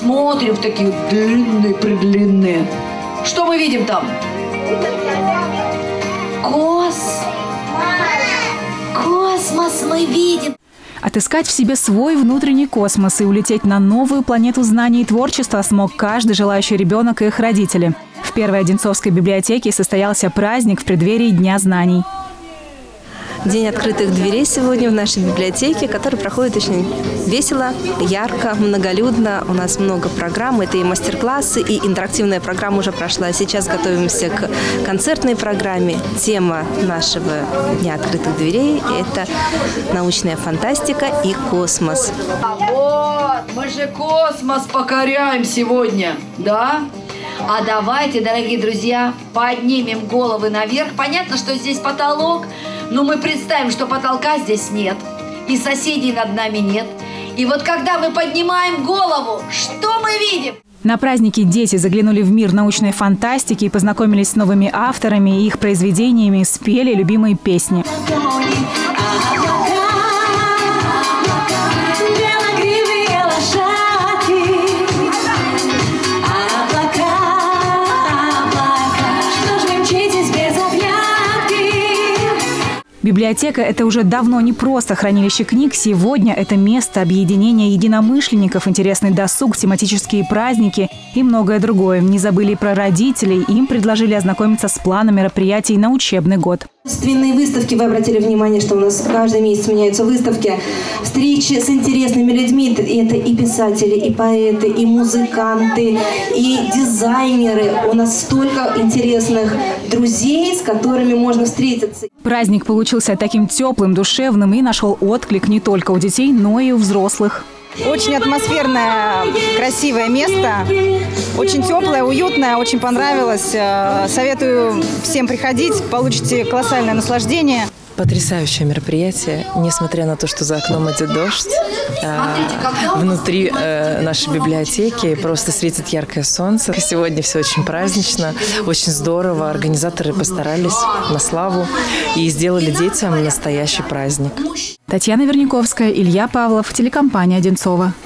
смотрим в такие длинные-предлинные. Что мы видим там? Космос мы видим. Отыскать в себе свой внутренний космос и улететь на новую планету знаний и творчества смог каждый желающий ребенок и их родители. В первой Одинцовской библиотеке состоялся праздник в преддверии Дня знаний. День открытых дверей сегодня в нашей библиотеке, который проходит очень весело, ярко, многолюдно. У нас много программ. Это и мастер-классы, и интерактивная программа уже прошла. Сейчас готовимся к концертной программе. Тема нашего Дня открытых дверей – это научная фантастика и космос. Вот, мы же космос покоряем сегодня, да? А давайте, дорогие друзья, поднимем головы наверх. Понятно, что здесь потолок, но мы представим, что потолка здесь нет, и соседей над нами нет. И вот когда мы поднимаем голову, что мы видим? На празднике дети заглянули в мир научной фантастики и познакомились с новыми авторами и их произведениями, спели любимые песни. Библиотека – это уже давно не просто хранилище книг. Сегодня это место объединения единомышленников, интересный досуг, тематические праздники и многое другое. Не забыли и про родителей. Им предложили ознакомиться с планом мероприятий на учебный год. Художественные выставки, вы обратили внимание, что у нас каждый месяц меняются выставки. Встречи с интересными людьми. Это и писатели, и поэты, и музыканты, и дизайнеры. У нас столько интересных друзей, с которыми можно встретиться. Праздник получился таким теплым, душевным и нашел отклик не только у детей, но и у взрослых. Очень атмосферное, красивое место, очень теплое, уютное, очень понравилось. Советую всем приходить, получите колоссальное наслаждение. Потрясающее мероприятие, несмотря на то, что за окном идет дождь. Внутри нашей библиотеки просто светит яркое солнце. Сегодня все очень празднично, очень здорово. Организаторы постарались на славу и сделали детям настоящий праздник. Татьяна Верняковская, Илья Павлов, телекомпания «Одинцова».